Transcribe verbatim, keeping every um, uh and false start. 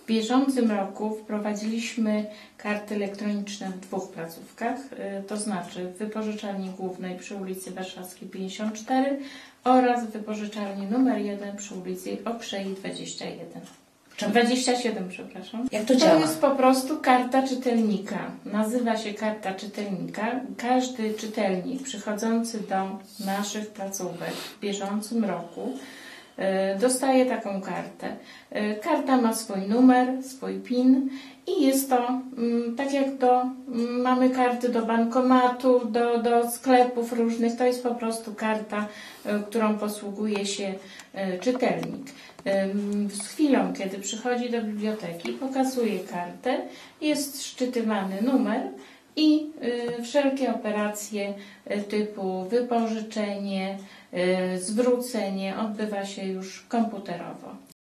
W bieżącym roku wprowadziliśmy karty elektroniczne w dwóch placówkach, to znaczy w wypożyczalni głównej przy ulicy Warszawskiej pięćdziesiąt cztery oraz w wypożyczalni numer jeden przy ulicy Okrzei dwadzieścia jeden. dwadzieścia siedem, przepraszam. Jak to To działa? jest po prostu karta czytelnika. Nazywa się karta czytelnika. Każdy czytelnik przychodzący do naszych placówek w bieżącym roku dostaje taką kartę. Karta ma swój numer, swój PIN i jest to tak jak do, mamy karty do bankomatu, do, do sklepów różnych, to jest po prostu karta, którą posługuje się czytelnik. Z chwilą, kiedy przychodzi do biblioteki, pokazuje kartę, jest szczytywany numer i wszelkie operacje typu wypożyczenie, zwrócenie odbywa się już komputerowo.